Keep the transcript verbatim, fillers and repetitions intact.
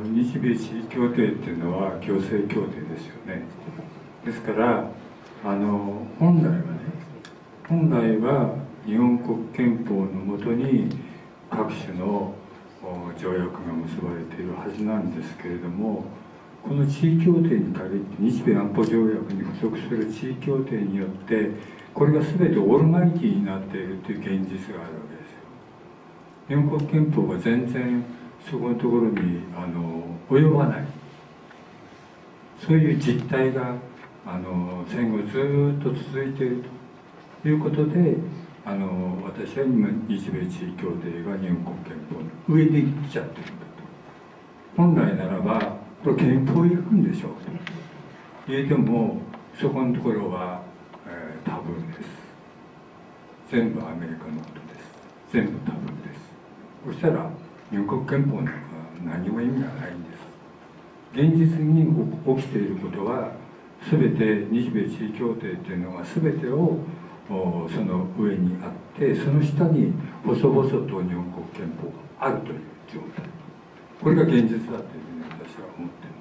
日米地位協定っていうのは行政協定ですよね。ですからあの本来はね本来は日本国憲法のもとに各種の条約が結ばれているはずなんですけれども、この地位協定に限って日米安保条約に付属する地位協定によってこれが全てオールマイティになっているという現実があるわけですよ。日本国憲法は全然そこのところにあの及ばない、そういう実態があの戦後ずっと続いているということで、あの私は今日米地位協定が日本国憲法の上で行っちゃってるんだと。本来ならばこれ憲法違反でしょうと言えても、そこのところは、えー、タブーです。全部アメリカのことです。全部タブーです。そしたら日本国憲法なんか何も意味がないんです。現実に起きていることは全て日米地位協定っていうのが全てをその上にあって、その下に細々と日本国憲法があるという状態、これが現実だというふうに私は思っています。